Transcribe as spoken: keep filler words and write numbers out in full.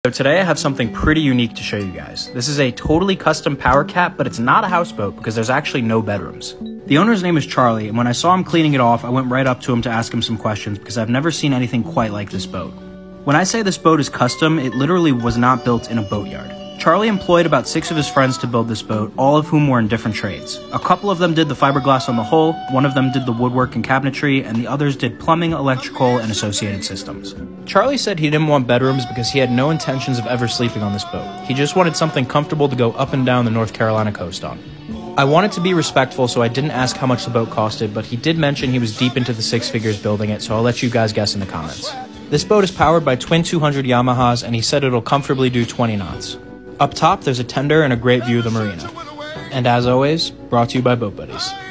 So today I have something pretty unique to show you guys. This is a totally custom power cat, but it's not a houseboat because there's actually no bedrooms. The owner's name is Charlie, and when I saw him cleaning it off, I went right up to him to ask him some questions because I've never seen anything quite like this boat. When I say this boat is custom, it literally was not built in a boatyard. Charlie employed about six of his friends to build this boat, all of whom were in different trades. A couple of them did the fiberglass on the hull, one of them did the woodwork and cabinetry, and the others did plumbing, electrical, and associated systems. Charlie said he didn't want bedrooms because he had no intentions of ever sleeping on this boat. He just wanted something comfortable to go up and down the North Carolina coast on. I wanted to be respectful, so I didn't ask how much the boat costed, but he did mention he was deep into the six figures building it, so I'll let you guys guess in the comments. This boat is powered by twin two hundred Yamahas, and he said it'll comfortably do twenty knots. Up top, there's a tender and a great view of the marina. And as always, brought to you by Boat Buddies.